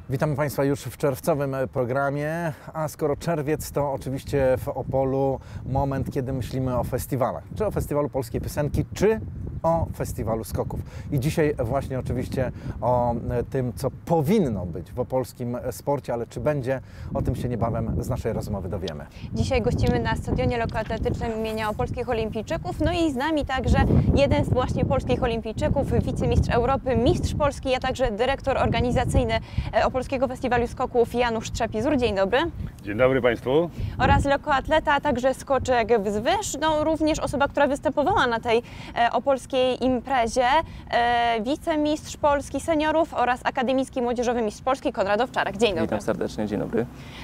Witamy Państwa już w czerwcowym programie, a skoro czerwiec, to oczywiście w Opolu moment, kiedy myślimy o festiwalach. Czy o Festiwalu Polskiej Piosenki, czy o Festiwalu Skoków. I dzisiaj właśnie oczywiście o tym, co powinno być w opolskim sporcie, ale czy będzie, o tym się niebawem z naszej rozmowy dowiemy. Dzisiaj gościmy na stadionie lekkoatletycznym imienia Opolskich Olimpijczyków, no i z nami także jeden z właśnie polskich olimpijczyków, wicemistrz Europy, mistrz Polski, a także dyrektor organizacyjny Opolskiego Festiwalu Skoków Janusz Trzepizur. Dzień dobry. Dzień dobry Państwu. Oraz lekkoatleta, a także skoczek wzwyż, no również osoba, która występowała na tej opolskiej imprezie, wicemistrz Polski seniorów oraz akademicki młodzieżowy mistrz Polski Konrad Owczarek. Dzień dobry. Witam serdecznie, dzień dobry.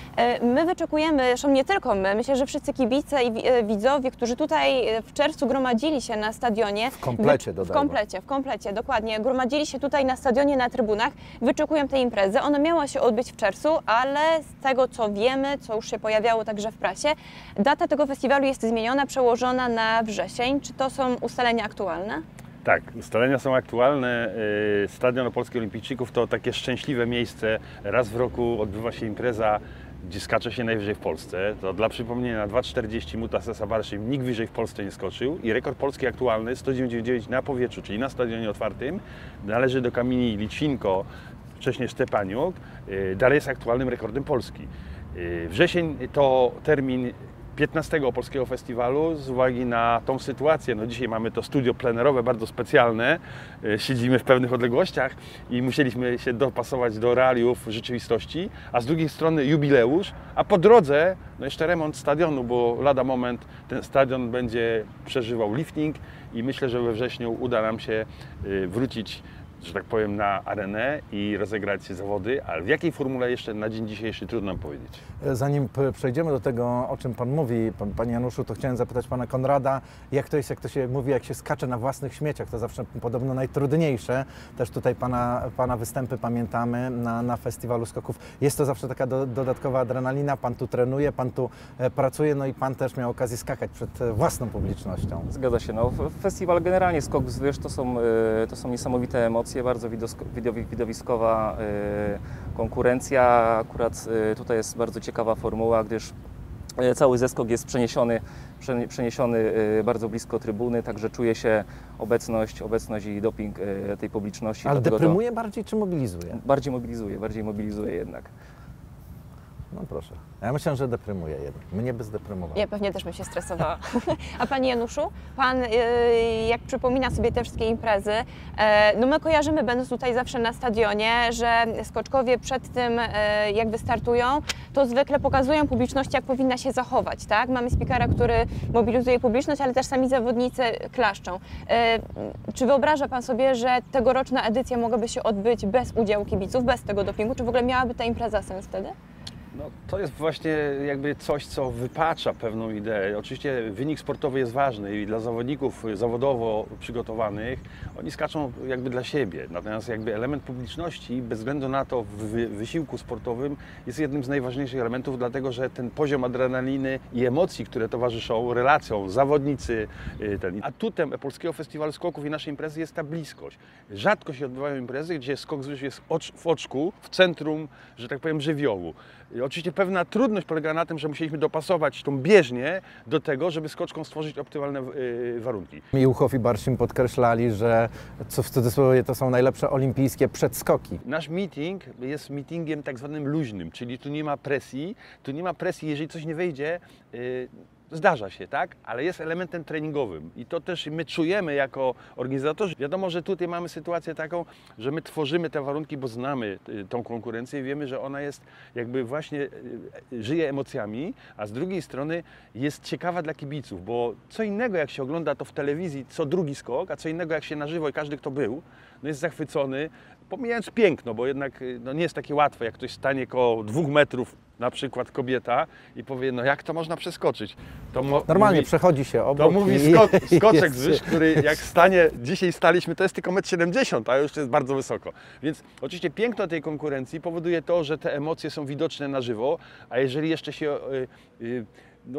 My wyczekujemy, zresztą nie tylko my, myślę, że wszyscy kibice i widzowie, którzy tutaj w czerwcu gromadzili się na stadionie. W komplecie dodajmy. W komplecie, dokładnie. Gromadzili się tutaj na stadionie, na trybunach, wyczekują tej imprezy. Ona miała się odbyć w czerwcu, ale z tego co wiemy, co już się pojawiało także w prasie, data tego festiwalu jest zmieniona, przełożona na wrzesień. Czy to są ustalenia aktualne? Tak, ustalenia są aktualne. Stadion Opolskich Olimpijczyków to takie szczęśliwe miejsce. Raz w roku odbywa się impreza, gdzie skacze się najwyżej w Polsce. To dla przypomnienia na 2,40 Mutasesa Barszym nikt wyżej w Polsce nie skoczył i rekord polski aktualny 199 na powietrzu, czyli na stadionie otwartym, należy do Kamini Liczwinko, wcześniej Szczepaniuk, dalej jest aktualnym rekordem Polski. Wrzesień to termin 15 Opolskiego Festiwalu z uwagi na tą sytuację. No dzisiaj mamy to studio plenerowe, bardzo specjalne. Siedzimy w pewnych odległościach i musieliśmy się dopasować do realiów rzeczywistości, a z drugiej strony jubileusz, a po drodze no jeszcze remont stadionu, bo lada moment ten stadion będzie przeżywał lifting i myślę, że we wrześniu uda nam się wrócić, że tak powiem, na arenę i rozegrać zawody, ale w jakiej formule jeszcze na dzień dzisiejszy trudno nam powiedzieć. Zanim przejdziemy do tego, o czym Pan mówi, Panie Januszu, to chciałem zapytać Pana Konrada, jak to jest, jak to się mówi, jak się skacze na własnych śmieciach, to zawsze podobno najtrudniejsze. Też tutaj Pana występy pamiętamy na Festiwalu Skoków. Jest to zawsze taka dodatkowa adrenalina, Pan tu trenuje, Pan tu pracuje, no i Pan też miał okazję skakać przed własną publicznością. Zgadza się, no, festiwal generalnie Skok wzwyż to są niesamowite emocje, bardzo widowiskowa konkurencja. Akurat tutaj jest bardzo ciekawa formuła, gdyż cały zeskok jest przeniesiony bardzo blisko trybuny, także czuje się obecność i doping tej publiczności. Ale deprymuje bardziej czy mobilizuje? Bardziej mobilizuje jednak. No proszę. Ja myślę, że deprymuje jednak. Mnie by zdeprymowało. Ja pewnie też bym się stresowała. A Panie Januszu, Pan jak przypomina sobie te wszystkie imprezy, no my kojarzymy, będąc tutaj zawsze na stadionie, że skoczkowie przed tym, jak wystartują, to zwykle pokazują publiczności, jak powinna się zachować, tak? Mamy speakera, który mobilizuje publiczność, ale też sami zawodnicy klaszczą. Czy wyobraża Pan sobie, że tegoroczna edycja mogłaby się odbyć bez udziału kibiców, bez tego dopingu? Czy w ogóle miałaby ta impreza sens wtedy? No, to jest właśnie jakby coś, co wypacza pewną ideę. Oczywiście wynik sportowy jest ważny i dla zawodników zawodowo przygotowanych, oni skaczą jakby dla siebie. Natomiast jakby element publiczności, bez względu na to w wysiłku sportowym, jest jednym z najważniejszych elementów, dlatego że ten poziom adrenaliny i emocji, które towarzyszą relacjom zawodnicy, atutem Polskiego Festiwalu Skoków i naszej imprezy jest ta bliskość. Rzadko się odbywają imprezy, gdzie skok wzwyż jest w oczku, w centrum, że tak powiem, żywiołu. Oczywiście pewna trudność polega na tym, że musieliśmy dopasować tą bieżnię do tego, żeby skoczkom stworzyć optymalne warunki. Miłuchow i Barszym podkreślali, że co w cudzysłowie to są najlepsze olimpijskie przedskoki. Nasz meeting jest meetingiem tak zwanym luźnym, czyli tu nie ma presji, jeżeli coś nie wyjdzie, zdarza się, tak? Ale jest elementem treningowym i to też my czujemy jako organizatorzy. Wiadomo, że tutaj mamy sytuację taką, że my tworzymy te warunki, bo znamy tą konkurencję i wiemy, że ona jest jakby właśnie żyje emocjami, a z drugiej strony jest ciekawa dla kibiców, bo co innego jak się ogląda to w telewizji co drugi skok, a co innego jak się na żywo i każdy kto był, no jest zachwycony, pomijając piękno, bo jednak no nie jest takie łatwe, jak ktoś stanie koło 2 metrów, na przykład kobieta i powie, no jak to można przeskoczyć? To normalnie przechodzi się obok. To mówi skoczek wzwyż, który jak stanie, dzisiaj staliśmy, to jest tylko 1,70 m, a już jest bardzo wysoko. Więc oczywiście piękno tej konkurencji powoduje to, że te emocje są widoczne na żywo, a jeżeli jeszcze się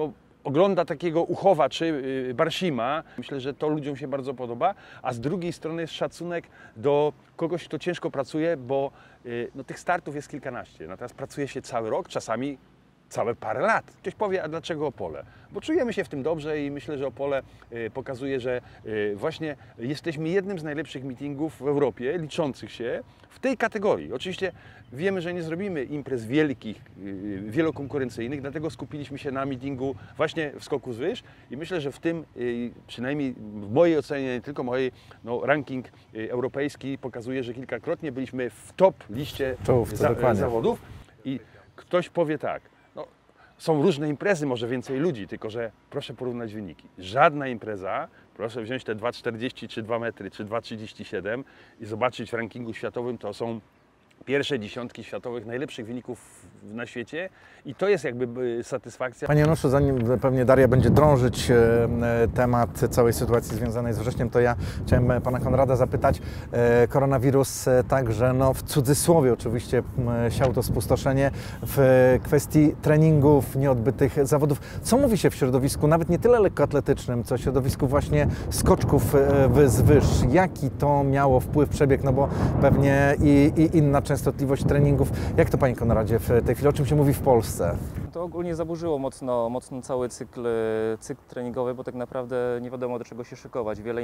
ogląda takiego Uchowa czy Barshima. Myślę, że to ludziom się bardzo podoba, a z drugiej strony jest szacunek do kogoś, kto ciężko pracuje, bo no, tych startów jest kilkanaście, natomiast pracuje się cały rok, czasami całe parę lat. Ktoś powie, a dlaczego Opole? Bo czujemy się w tym dobrze i myślę, że Opole pokazuje, że właśnie jesteśmy jednym z najlepszych meetingów w Europie, liczących się w tej kategorii. Oczywiście wiemy, że nie zrobimy imprez wielkich, wielokonkurencyjnych, dlatego skupiliśmy się na meetingu właśnie w skoku z wyż i myślę, że w tym, przynajmniej w mojej ocenie, nie tylko mojej, no, ranking europejski pokazuje, że kilkakrotnie byliśmy w top liście zawodów i ktoś powie tak, no, są różne imprezy, może więcej ludzi, tylko że proszę porównać wyniki. Żadna impreza, proszę wziąć te 2,40 czy 2 metry, czy 2,37 i zobaczyć w rankingu światowym, to są pierwsze dziesiątki światowych najlepszych wyników na świecie i to jest jakby satysfakcja. Panie Januszu, zanim pewnie Daria będzie drążyć temat całej sytuacji związanej z wrześniem, to ja chciałem pana Konrada zapytać. Koronawirus także, no w cudzysłowie oczywiście, siał to spustoszenie w kwestii treningów, nieodbytych zawodów. Co mówi się w środowisku, nawet nie tyle lekkoatletycznym, co w środowisku właśnie skoczków z wyż? Jaki to miało wpływ, przebieg, no bo pewnie i inna częstotliwość treningów. Jak to, panie Konradzie, w tej chwili, o czym się mówi w Polsce? To ogólnie zaburzyło mocno cały cykl treningowy, bo tak naprawdę nie wiadomo, do czego się szykować. Wiele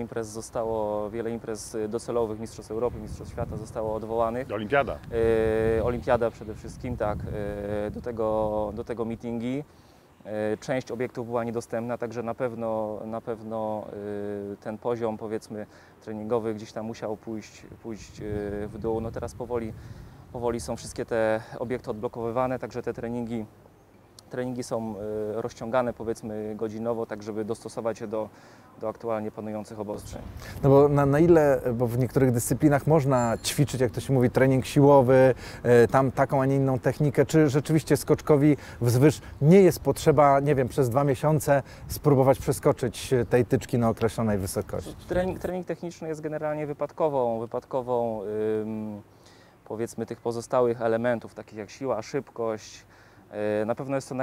imprez docelowych, Mistrzostw Europy, Mistrzostw Świata zostało odwołanych. Olimpiada. Olimpiada przede wszystkim, tak. Do tego meetingi. Część obiektów była niedostępna, także na pewno ten poziom, powiedzmy, treningowy gdzieś tam musiał pójść w dół. No teraz powoli są wszystkie te obiekty odblokowywane, także te treningi są rozciągane, powiedzmy, godzinowo, tak żeby dostosować się do aktualnie panujących obostrzeń. No bo na ile, bo w niektórych dyscyplinach można ćwiczyć, jak to się mówi, trening siłowy, tam taką, a nie inną technikę, czy rzeczywiście skoczkowi wzwyż nie jest potrzeba, nie wiem, przez 2 miesiące spróbować przeskoczyć tej tyczki na określonej wysokości? Trening techniczny jest generalnie wypadkową powiedzmy, tych pozostałych elementów, takich jak siła, szybkość. Na pewno jest to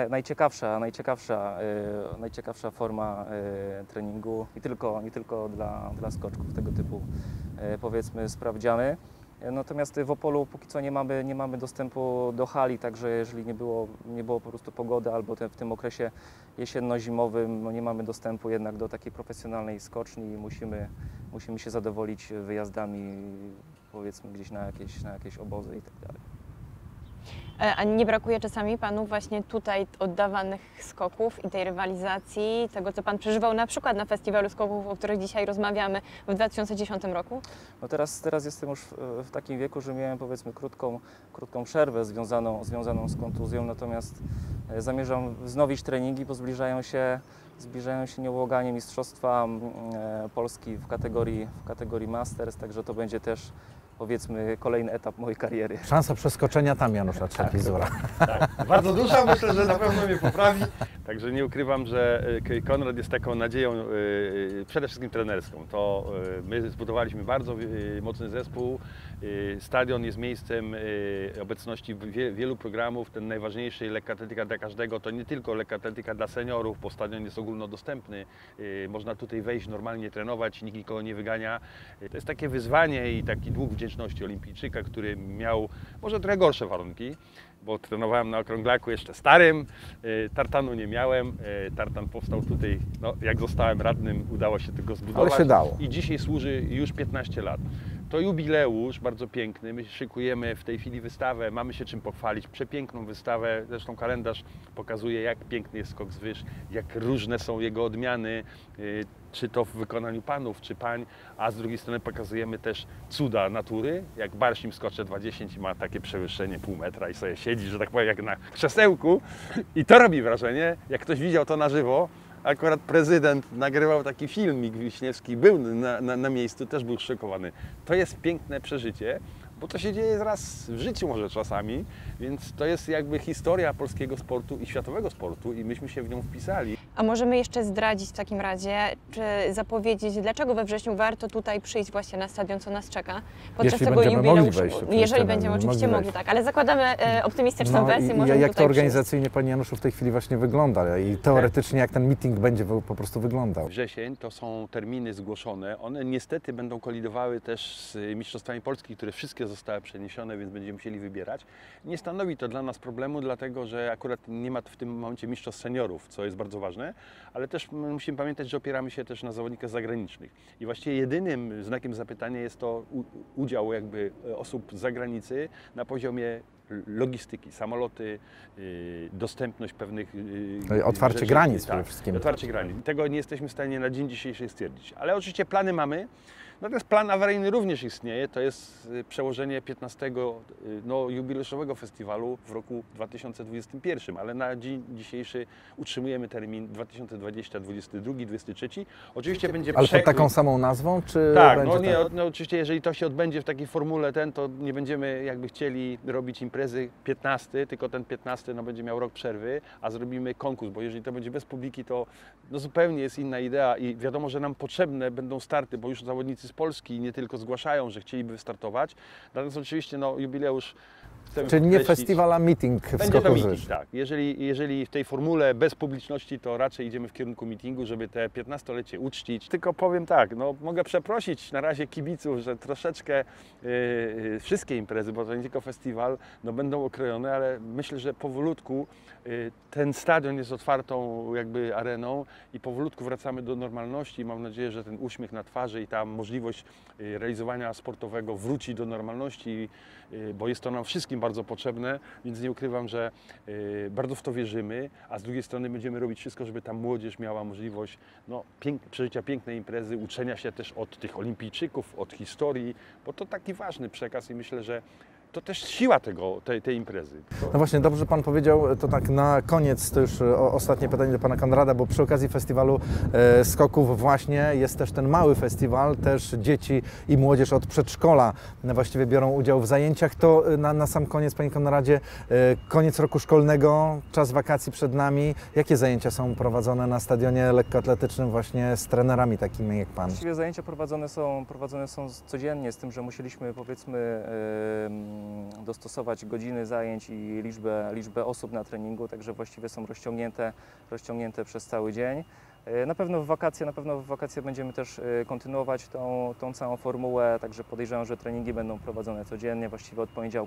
najciekawsza forma treningu nie tylko dla skoczków tego typu, powiedzmy, sprawdziany. Natomiast w Opolu póki co nie mamy dostępu do hali, także jeżeli nie było po prostu pogody albo w tym okresie jesienno-zimowym, no nie mamy dostępu jednak do takiej profesjonalnej skoczni i musimy się zadowolić wyjazdami, powiedzmy, gdzieś na jakieś obozy i tak dalej. A nie brakuje czasami Panu właśnie tutaj oddawanych skoków i tej rywalizacji, tego co Pan przeżywał na przykład na Festiwalu Skoków, o których dzisiaj rozmawiamy w 2010 roku? No teraz jestem już w takim wieku, że miałem, powiedzmy, krótką przerwę związaną z kontuzją, natomiast zamierzam wznowić treningi, bo zbliżają się nieubłaganie Mistrzostwa Polski w kategorii Masters, także to będzie też, powiedzmy, kolejny etap mojej kariery. Szansa przeskoczenia tam Janusza Trzepizura. Tak, bardzo duża, myślę, że na pewno mnie poprawi. Także nie ukrywam, że Konrad jest taką nadzieją przede wszystkim trenerską. To my zbudowaliśmy bardzo mocny zespół. Stadion jest miejscem obecności wielu programów. Ten najważniejszy, lekkoatletyka dla każdego, to nie tylko lekkoatletyka dla seniorów, bo stadion jest ogólnodostępny. Można tutaj wejść, normalnie trenować, nikt nikogo nie wygania. To jest takie wyzwanie i taki dług wdzięczności olimpijczyka, który miał może trochę gorsze warunki, bo trenowałem na okrąglaku jeszcze starym, tartanu nie miałem, tartan powstał tutaj, no, jak zostałem radnym, udało się tego zbudować. Ale się dało. I dzisiaj służy już 15 lat. To jubileusz bardzo piękny, my szykujemy w tej chwili wystawę, mamy się czym pochwalić, przepiękną wystawę, zresztą kalendarz pokazuje, jak piękny jest skok z wyż, jak różne są jego odmiany, czy to w wykonaniu panów, czy pań, a z drugiej strony pokazujemy też cuda natury, jak Barshim skocze 2,10 i ma takie przewyższenie pół metra i sobie siedzi, że tak powiem, jak na krzesełku i to robi wrażenie, jak ktoś widział to na żywo. Akurat prezydent nagrywał taki filmik, Wiśniewski był na miejscu, też był szokowany. To jest piękne przeżycie, bo to się dzieje raz w życiu może czasami, więc to jest jakby historia polskiego sportu i światowego sportu i myśmy się w nią wpisali. A możemy jeszcze zdradzić w takim razie, czy zapowiedzieć, dlaczego we wrześniu warto tutaj przyjść właśnie na stadion, co nas czeka podczas Jeśli tego będziemy mogli jubileuszu. wejść, Jeżeli będziemy oczywiście mogli, tak, ale zakładamy optymistyczną wersję, i możemy jak to tutaj organizacyjnie, Panie Januszu, w tej chwili właśnie wygląda i teoretycznie jak ten meeting będzie po prostu wyglądał? Wrzesień to są terminy zgłoszone. One niestety będą kolidowały też z Mistrzostwami Polski, które wszystkie zostały przeniesione, więc będziemy musieli wybierać. Nie stanowi to dla nas problemu, dlatego że akurat nie ma w tym momencie mistrzostw seniorów, co jest bardzo ważne, ale też musimy pamiętać, że opieramy się też na zawodnikach zagranicznych. I właściwie jedynym znakiem zapytania jest to udział jakby osób z zagranicy na poziomie logistyki, samoloty, dostępność pewnych Otwarcie rzeczy. granic Tak, przede wszystkim. otwarcie granic. Tego nie jesteśmy w stanie na dzień dzisiejszy stwierdzić. Ale oczywiście plany mamy. Natomiast plan awaryjny również istnieje. To jest przełożenie 15. jubileuszowego festiwalu w roku 2021. Ale na dzień dzisiejszy utrzymujemy termin 2020, 2022, 2023. Oczywiście będzie Ale pod taką samą nazwą, czy tak, będzie oczywiście jeżeli to się odbędzie w takiej formule to nie będziemy jakby chcieli robić imprezy 15, tylko ten 15 będzie miał rok przerwy, a zrobimy konkurs, bo jeżeli to będzie bez publiki, to zupełnie jest inna idea i wiadomo, że nam potrzebne będą starty, bo już zawodnicy z Polski nie tylko zgłaszają, że chcieliby wystartować. Natomiast oczywiście jubileusz chcemy Czyli nie podkreślić. festiwal, a meeting w Będzie skoku to z meeting, Rzeszy. tak. Jeżeli w tej formule bez publiczności, to raczej idziemy w kierunku meetingu, żeby te 15-lecie uczcić. Tylko powiem tak, mogę przeprosić na razie kibiców, że troszeczkę wszystkie imprezy, bo to nie tylko festiwal, będą okrojone, ale myślę, że powolutku ten stadion jest otwartą jakby areną i powolutku wracamy do normalności. Mam nadzieję, że ten uśmiech na twarzy i ta możliwość realizowania sportowego wróci do normalności, bo jest to nam wszystkim bardzo potrzebne, więc nie ukrywam, że bardzo w to wierzymy, a z drugiej strony będziemy robić wszystko, żeby ta młodzież miała możliwość przeżycia pięknej imprezy, uczenia się też od tych olimpijczyków, od historii, bo to taki ważny przekaz i myślę, że to też siła tej imprezy. No właśnie, dobrze Pan powiedział, to tak na koniec, to już ostatnie pytanie do Pana Konrada, bo przy okazji festiwalu skoków właśnie jest też ten mały festiwal, też dzieci i młodzież od przedszkola właściwie biorą udział w zajęciach. To na sam koniec, Panie Konradzie, koniec roku szkolnego, czas wakacji przed nami. Jakie zajęcia są prowadzone na stadionie lekkoatletycznym właśnie z trenerami takimi jak Pan? Właściwie zajęcia prowadzone są codziennie, z tym, że musieliśmy powiedzmy dostosować godziny zajęć i liczbę osób na treningu, także właściwie są rozciągnięte przez cały dzień. Na pewno w wakacje będziemy też kontynuować tą całą formułę, także podejrzewam, że treningi będą prowadzone codziennie, właściwie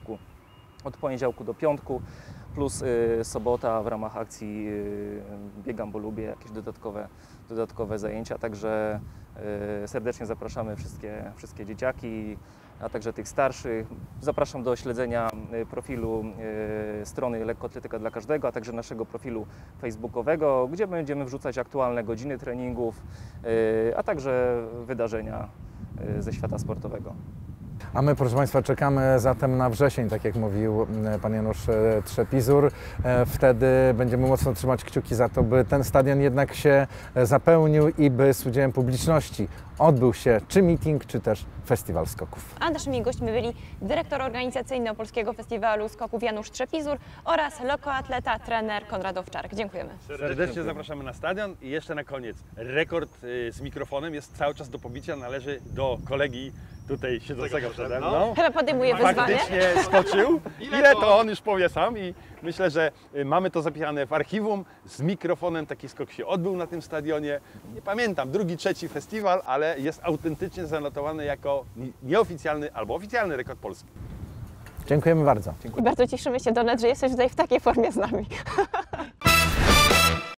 od poniedziałku do piątku, plus sobota w ramach akcji Biegam, bo lubię, jakieś dodatkowe zajęcia, także serdecznie zapraszamy wszystkie dzieciaki, a także tych starszych. Zapraszam do śledzenia profilu strony Lekkoatletyka dla każdego, a także naszego profilu facebookowego, gdzie będziemy wrzucać aktualne godziny treningów, a także wydarzenia ze świata sportowego. A my, proszę Państwa, czekamy zatem na wrzesień, tak jak mówił Pan Janusz Trzepizur. Wtedy będziemy mocno trzymać kciuki za to, by ten stadion jednak się zapełnił i by z udziałem publiczności odbył się czy meeting, czy też festiwal skoków. A naszymi gośćmi byli dyrektor organizacyjny Opolskiego Festiwalu Skoków Janusz Trzepizur oraz lekkoatleta, trener Konrad Owczarek. Dziękujemy. Serdecznie zapraszamy na stadion i jeszcze na koniec rekord z mikrofonem jest cały czas do pobicia, należy do kolegi tutaj siedzącego przede mną. Chyba podejmuje wyzwanie. Faktycznie skoczył. Ile to on już powie sam i myślę, że mamy to zapisane w archiwum. Z mikrofonem taki skok się odbył na tym stadionie. Nie pamiętam, drugi, trzeci festiwal, ale jest autentycznie zanotowany jako nieoficjalny albo oficjalny rekord polski. Dziękujemy bardzo. I bardzo cieszymy się, Donet, że jesteś tutaj w takiej formie z nami.